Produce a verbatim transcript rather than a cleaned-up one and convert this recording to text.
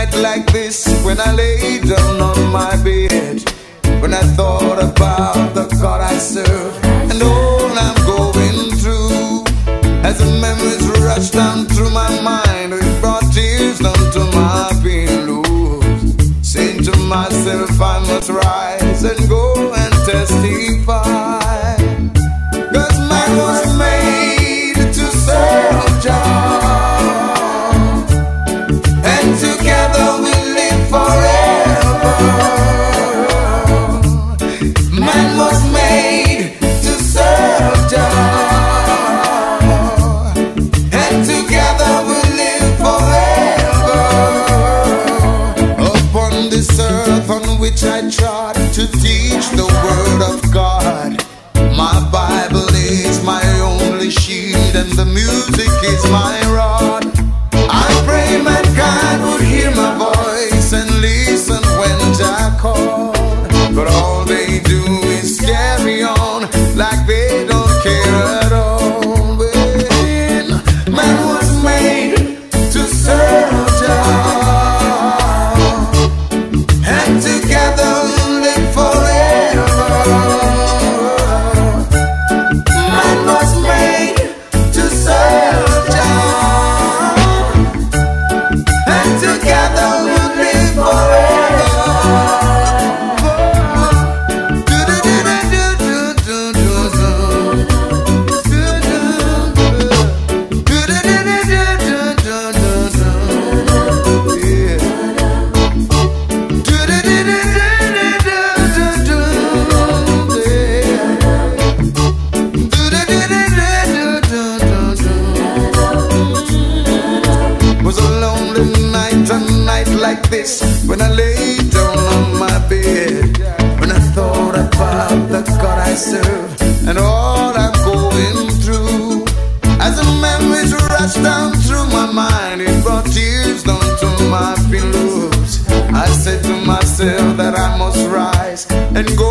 night like this, when I lay down on my bed, when I thought about the God I serve and all I'm going through, as the memories rush down through my mind, it brought tears down to my pillows, saying to myself I must rise and go and testify. Cause man was made to serve Jah, and together we live forever. Man was made to serve Jah, and together we live forever. Upon this earth on which I trod to teach the word of God, my Bible is my only shield and the music is my rod. I pray mankind would hear my voice and listen when Jah called, but all they do is carry on like they don't care at all. When man was made to serve Jah, and together we'll live forever. Man was made to serve Jah, and together we'll live forever. Was a lonely night, a night like this, when I lay down on my bed, when I thought about the God I serve and all I'm going through, as the memories rush down through my mind, it brought tears down to my pillows. I said to myself that I must rise and go